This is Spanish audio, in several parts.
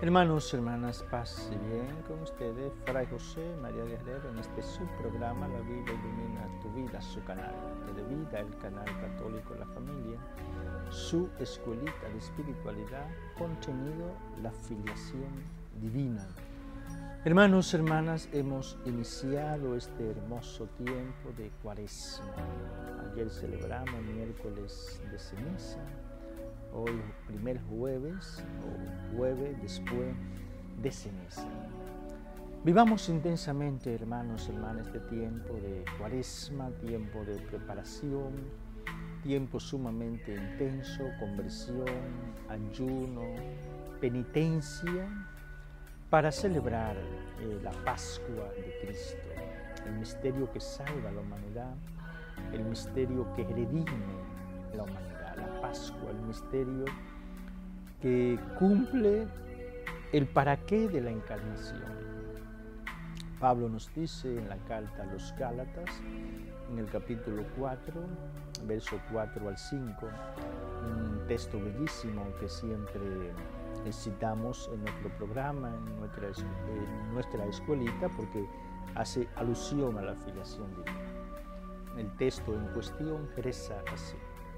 Hermanos, hermanas, paz y bien con ustedes, Fray José María Guerrero, en este subprograma La Biblia Ilumina Tu Vida, su canal de vida, el canal católico La Familia, su escuelita de espiritualidad, contenido La Filiación Divina. Hermanos, hermanas, hemos iniciado este hermoso tiempo de Cuaresma. Ayer celebramos miércoles de ceniza. Hoy, primer jueves o jueves después de ceniza. Vivamos intensamente, hermanos, hermanas, este tiempo de Cuaresma, tiempo de preparación, tiempo sumamente intenso, conversión, ayuno, penitencia, para celebrar la Pascua de Cristo, el misterio que salva a la humanidad, el misterio que redime la humanidad. La Pascua, el misterio que cumple el para qué de la encarnación. Pablo nos dice en la carta a los Gálatas, en el capítulo 4, verso 4 al 5, un texto bellísimo que siempre citamos en nuestro programa, en nuestra escuelita, porque hace alusión a la filiación divina. El texto en cuestión reza así: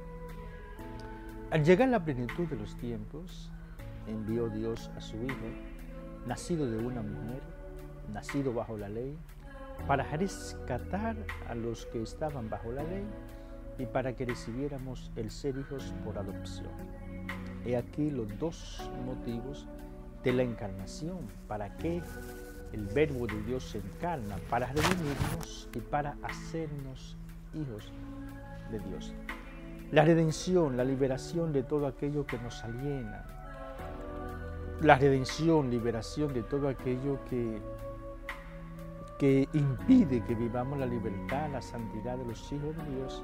al llegar la plenitud de los tiempos, envió Dios a su Hijo, nacido de una mujer, nacido bajo la ley, para rescatar a los que estaban bajo la ley y para que recibiéramos el ser hijos por adopción. He aquí los dos motivos de la encarnación, para que el Verbo de Dios se encarna, para redimirnos y para hacernos hijos de Dios. La redención, la liberación de todo aquello que nos aliena. La redención, liberación de todo aquello que impide que vivamos la libertad, la santidad de los hijos de Dios.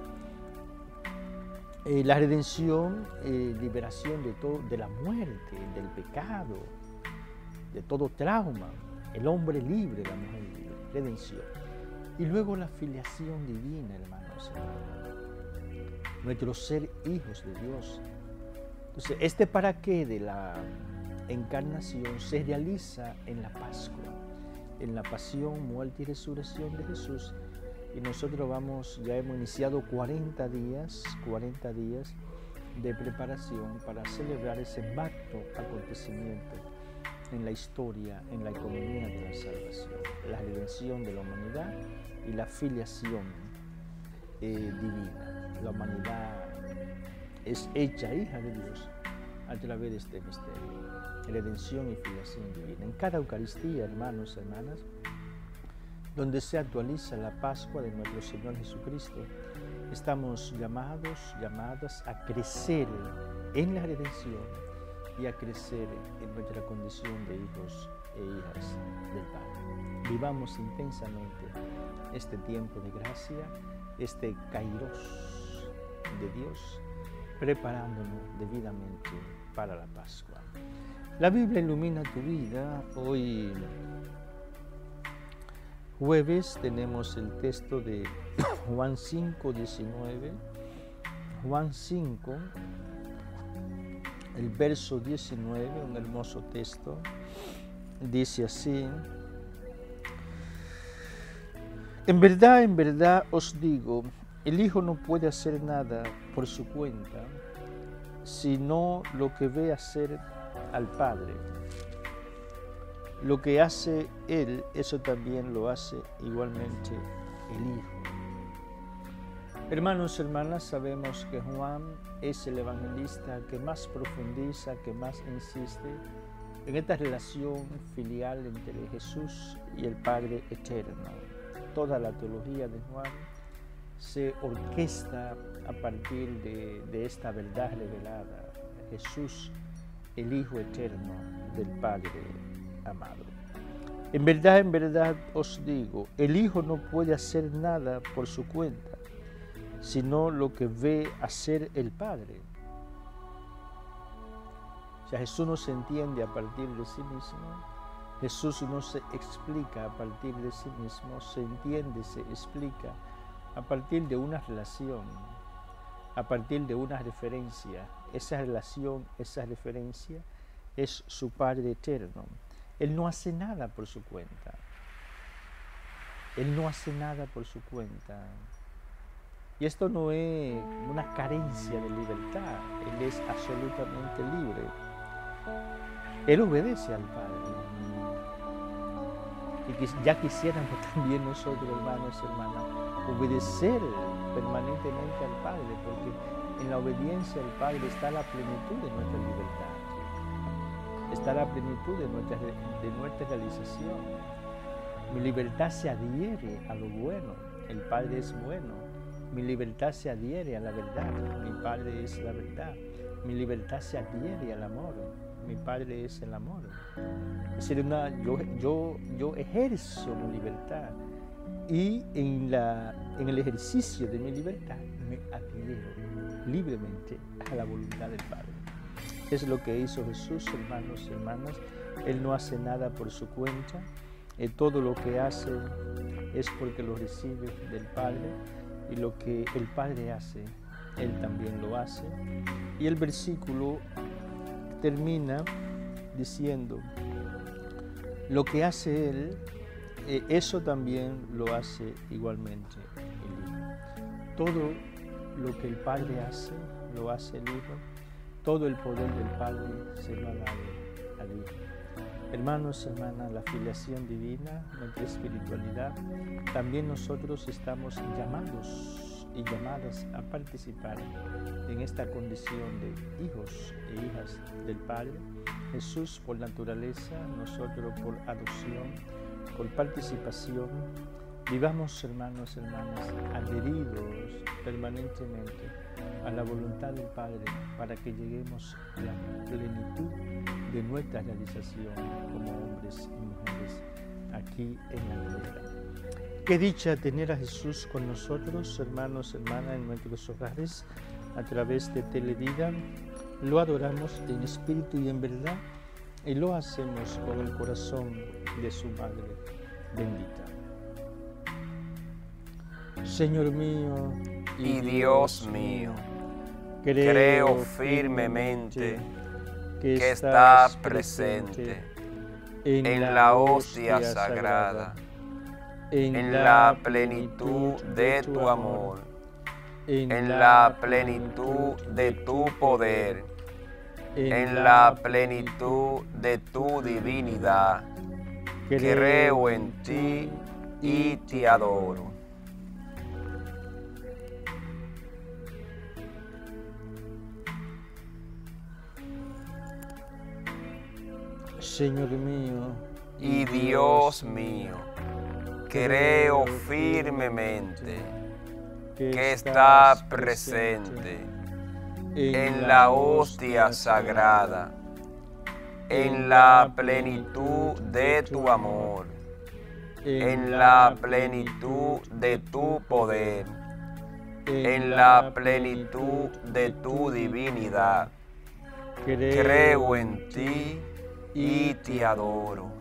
La redención, liberación de la muerte, del pecado, de todo trauma. El hombre libre, la mujer libre. Redención. Y luego la filiación divina, hermanos. Nuestro ser hijos de Dios. Entonces, este para qué de la encarnación se realiza en la Pascua, en la pasión, muerte y resurrección de Jesús. Y nosotros ya hemos iniciado 40 días de preparación para celebrar ese magno acontecimiento en la historia, en la economía de la salvación, la redención de la humanidad y la filiación divina. La humanidad es hecha hija de Dios a través de este misterio, redención y filiación divina. En cada Eucaristía, hermanos y hermanas, donde se actualiza la Pascua de nuestro Señor Jesucristo, estamos llamadas a crecer en la redención y a crecer en nuestra condición de hijos e hijas del Padre. Vivamos intensamente este tiempo de gracia, este Kairos de Dios, preparándonos debidamente para la Pascua. La Biblia ilumina tu vida. Hoy, jueves, tenemos el texto de Juan 5, 19. Juan 5, el verso 19, un hermoso texto, dice así: en verdad os digo, el Hijo no puede hacer nada por su cuenta, sino lo que ve hacer al Padre. Lo que hace Él, eso también lo hace igualmente el Hijo. Hermanos y hermanas, sabemos que Juan es el evangelista que más profundiza, que más insiste en esta relación filial entre Jesús y el Padre eterno. Toda la teología de Juan se orquesta a partir de esta verdad revelada: Jesús, el Hijo eterno del Padre amado. En verdad os digo, el Hijo no puede hacer nada por su cuenta, sino lo que ve hacer el Padre. O sea, Jesús no se entiende a partir de sí mismo, Jesús no se explica a partir de sí mismo, se entiende, se explica a partir de una relación, a partir de una referencia. Esa relación, esa referencia es su Padre eterno. Él no hace nada por su cuenta. Él no hace nada por su cuenta. Y esto no es una carencia de libertad. Él es absolutamente libre. Él obedece al Padre. Y ya quisiéramos también nosotros, hermanos y hermanas, obedecer permanentemente al Padre, porque en la obediencia al Padre está la plenitud de nuestra libertad. Está la plenitud de nuestra realización. Mi libertad se adhiere a lo bueno. El Padre es bueno. Mi libertad se adhiere a la verdad. Mi Padre es la verdad. Mi libertad se adhiere al amor. Mi Padre es el amor. Es decir, yo ejerzo mi libertad y en el ejercicio de mi libertad me adhiero libremente a la voluntad del Padre. Es lo que hizo Jesús, hermanos y hermanas. Él no hace nada por su cuenta. Todo lo que hace es porque lo recibe del Padre, y lo que el Padre hace, Él también lo hace. Y el versículo termina diciendo, lo que hace Él, eso también lo hace igualmente el Hijo. Todo lo que el Padre hace, lo hace el Hijo. Todo el poder del Padre se lo ha dado al Hijo. Hermanos, hermanas, la filiación divina, nuestra espiritualidad, también nosotros estamos llamados y llamadas a participar en esta condición de hijos e hijas del Padre. Jesús por naturaleza, nosotros por adopción, por participación. Vivamos, hermanos, hermanas, adheridos permanentemente a la voluntad del Padre para que lleguemos a la plenitud de nuestra realización como hombres y mujeres aquí en la tierra. Qué dicha tener a Jesús con nosotros, hermanos, hermanas, en nuestros hogares, a través de Televida. Lo adoramos en espíritu y en verdad, y lo hacemos con el corazón de su Madre bendita. Señor mío y Dios mío, creo firmemente que estás presente en la hostia sagrada, en la plenitud de tu amor, en la plenitud de tu poder, en la plenitud de tu divinidad. Creo en ti y te adoro. Señor mío y Dios mío, creo firmemente que estás presente en la hostia sagrada, en la plenitud de tu amor, en la plenitud de tu poder, en la plenitud de tu divinidad. Creo en ti y te adoro.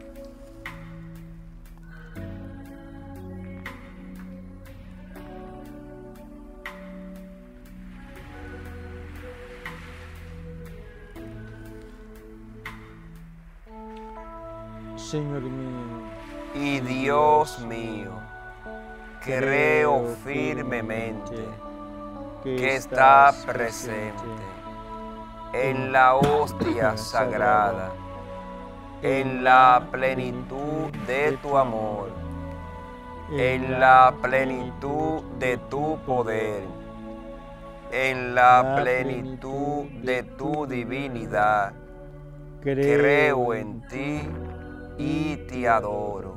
Señor mío y Dios mío, creo firmemente que estás presente en la hostia sagrada, en la plenitud de tu amor, en la plenitud de tu poder, en la plenitud de tu divinidad. Creo en ti y te adoro.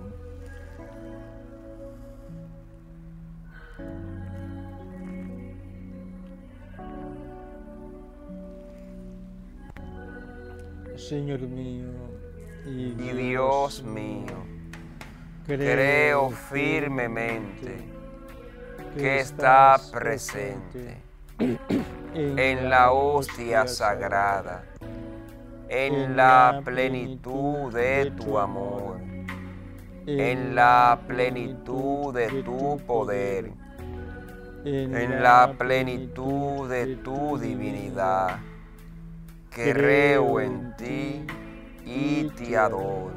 Señor mío y Dios mío, creo firmemente que estás presente en la hostia sagrada, en la plenitud de tu amor, en la plenitud de tu poder, en la plenitud de tu divinidad. Creo en ti y te adoro.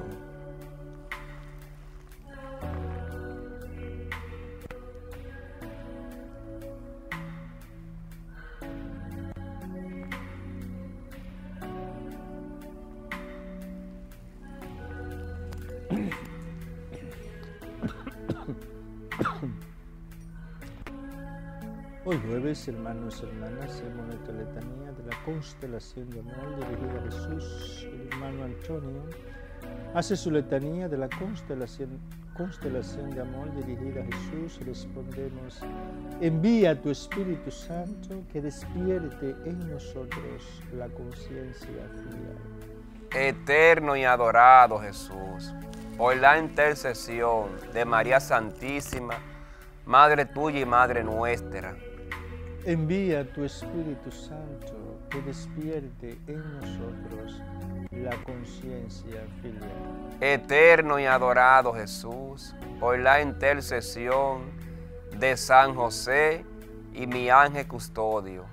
Hoy jueves, hermanos y hermanas, hacemos nuestra letanía de la constelación de amor dirigida a Jesús. El hermano Antonio hace su letanía de la constelación de amor dirigida a Jesús. Respondemos: envía tu Espíritu Santo que despierte en nosotros la conciencia filial. Eterno y adorado Jesús, por la intercesión de María Santísima, Madre tuya y Madre nuestra, envía tu Espíritu Santo que despierte en nosotros la conciencia filial. Eterno y adorado Jesús, por la intercesión de San José y mi ángel custodio,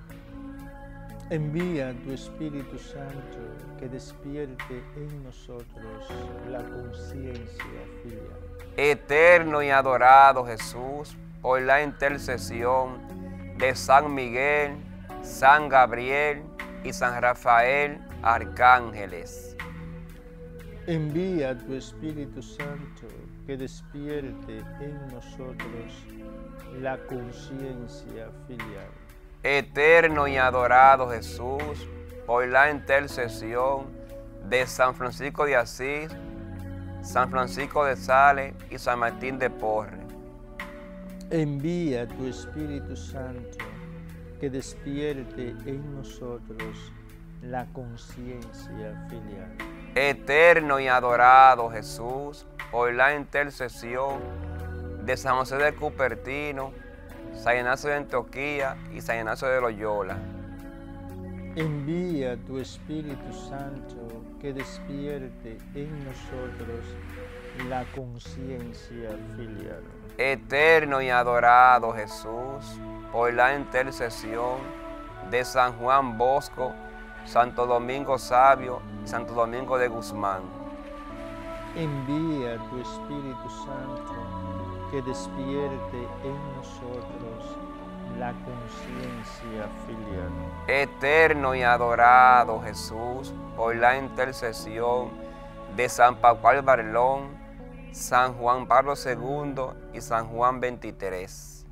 envía tu Espíritu Santo que despierte en nosotros la conciencia filial. Eterno y adorado Jesús, por la intercesión de San Miguel, San Gabriel y San Rafael, arcángeles, envía tu Espíritu Santo que despierte en nosotros la conciencia filial. Eterno y adorado Jesús, por la intercesión de San Francisco de Asís, San Francisco de Sales y San Martín de Porres, envía tu Espíritu Santo que despierte en nosotros la conciencia filial. Eterno y adorado Jesús, por la intercesión de San José de Cupertino, San Ignacio de Antioquía y San Ignacio de Loyola, envía tu Espíritu Santo que despierte en nosotros la conciencia filial. Eterno y adorado Jesús, por la intercesión de San Juan Bosco, Santo Domingo Sabio y Santo Domingo de Guzmán, envía tu Espíritu Santo que despierte en nosotros la conciencia filial. Eterno y adorado Jesús, por la intercesión de San Pascual Barlón, San Juan Pablo II y San Juan XXIII,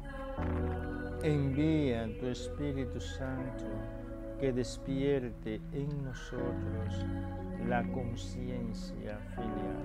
envía tu Espíritu Santo que despierte en nosotros la conciencia filial.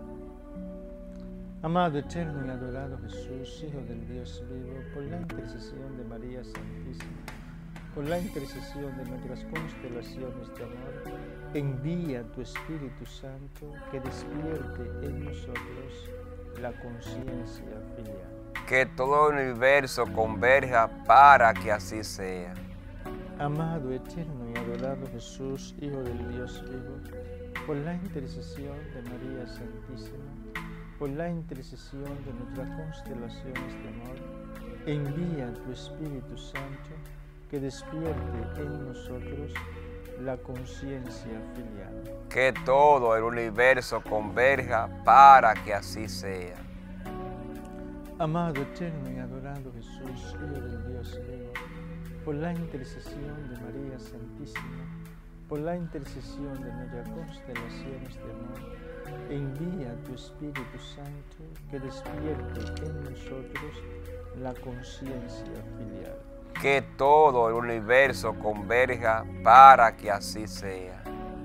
Amado, eterno y adorado Jesús, Hijo del Dios vivo, por la intercesión de María Santísima, por la intercesión de nuestras constelaciones de amor, envía tu Espíritu Santo que despierte en nosotros la conciencia filial. Que todo el universo converja para que así sea. Amado, eterno y adorado Jesús, Hijo del Dios vivo, por la intercesión de María Santísima, por la intercesión de nuestras constelaciones de amor, envía tu Espíritu Santo que despierte en nosotros la conciencia filial. Que todo el universo converja para que así sea. Amado, eterno y adorado Jesús, Hijo del Dios vivo, por la intercesión de María Santísima, por la intercesión de nuestras constelaciones de amor, envía tu Espíritu Santo que despierte en nosotros la conciencia filial. Que todo el universo converja para que así sea.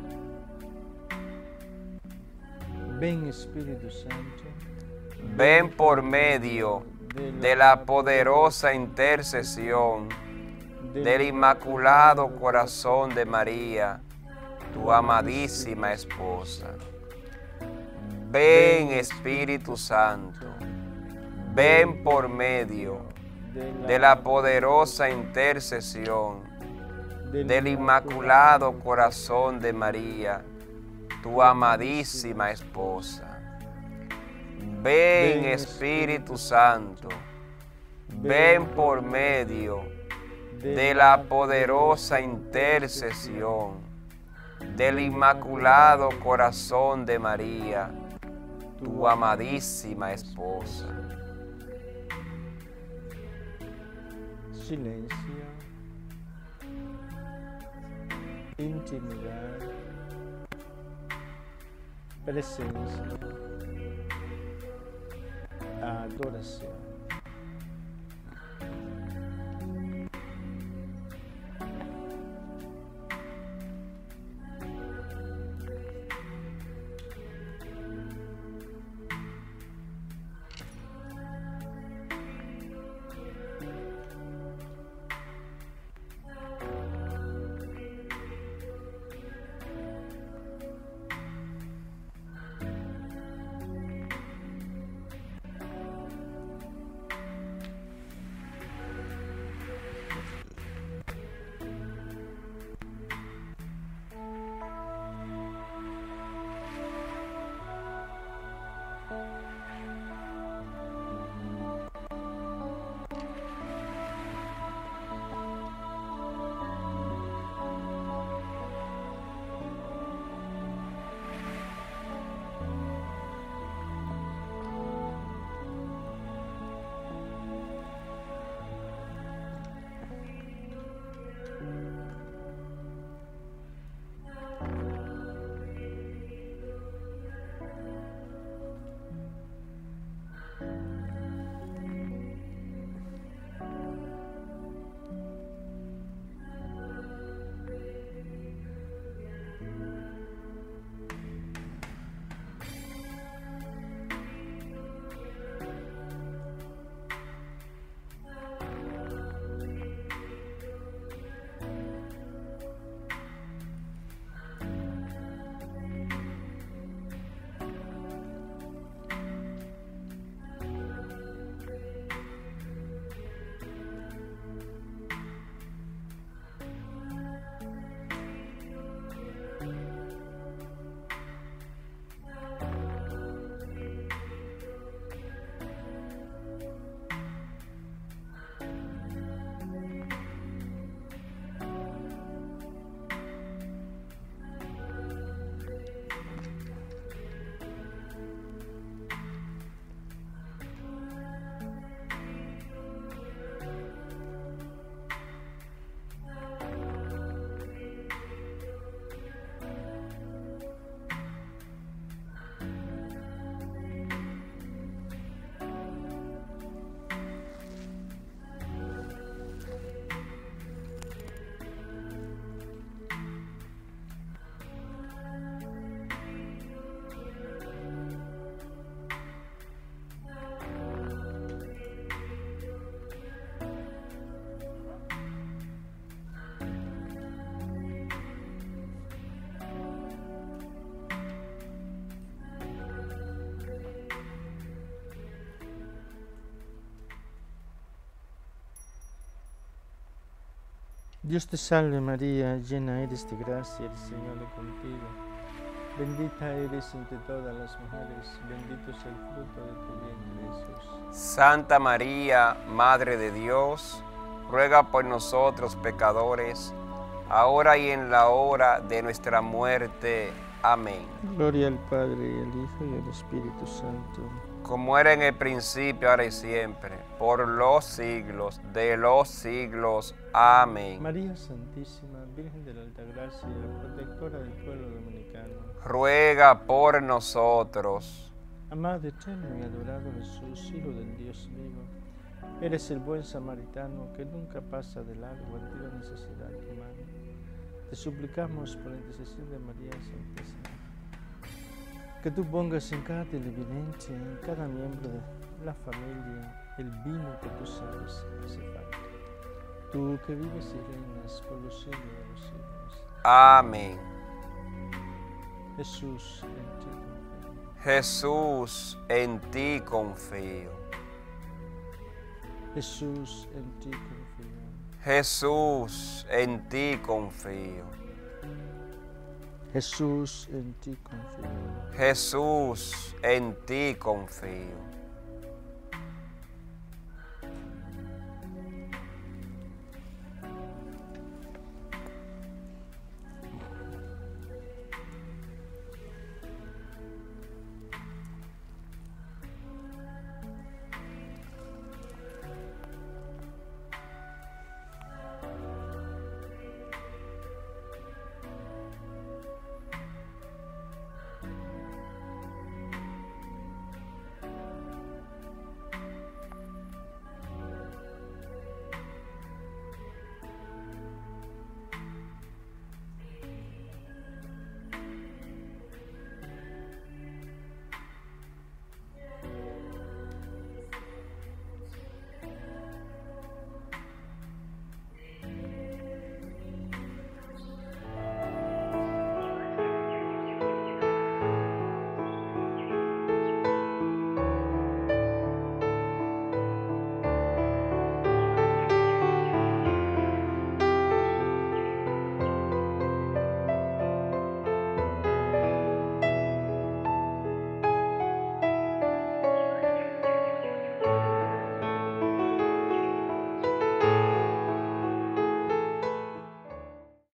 Ven, Espíritu Santo, ven por medio de la poderosa intercesión del Inmaculado Corazón de María, tu amadísima esposa. Ven, Espíritu Santo, ven por medio de la poderosa intercesión del Inmaculado Corazón de María, tu amadísima esposa. Ven, Espíritu Santo, ven por medio de la poderosa intercesión del Inmaculado Corazón de María, tu amadísima esposa. Silencio, intimidad, presencia, adoración. Dios te salve María, llena eres de gracia, el Señor es contigo. Bendita eres entre todas las mujeres, bendito es el fruto de tu vientre Jesús. Santa María, Madre de Dios, ruega por nosotros pecadores, ahora y en la hora de nuestra muerte. Amén. Gloria al Padre, y al Hijo, y al Espíritu Santo. Como era en el principio, ahora y siempre, por los siglos de los siglos. Amén. María Santísima, Virgen de la Altagracia, protectora del pueblo dominicano, ruega por nosotros. amado, eterno y adorado Jesús, Hijo del Dios vivo, eres el buen samaritano que nunca pasa de largo ante la necesidad humana. Te suplicamos por la intercesión de María Santísima, que tú pongas en cada televidente, en cada miembro de la familia, el vino que tú sabes que hace falta. Tú que vives y reinas por los siglos de los siglos. Amén. Jesús, en ti confío. Jesús, en ti confío. Jesús, en ti confío. Jesús, en ti confío. Jesús, en ti confío. Jesús, en ti confío.